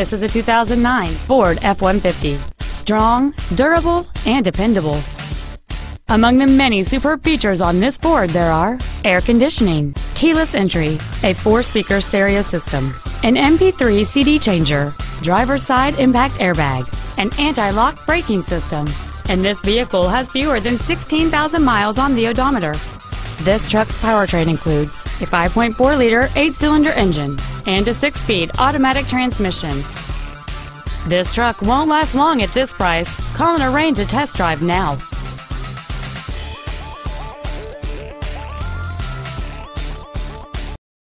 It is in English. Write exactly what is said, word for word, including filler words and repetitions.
This is a two thousand nine Ford F one fifty. Strong, durable, and dependable. Among the many superb features on this Ford there are air conditioning, keyless entry, a four-speaker stereo system, an M P three C D changer, driver's side impact airbag, an anti-lock braking system, and this vehicle has fewer than sixteen thousand miles on the odometer. This truck's powertrain includes a five point four liter eight-cylinder engine and a six-speed automatic transmission. This truck won't last long at this price. Call and arrange a test drive now.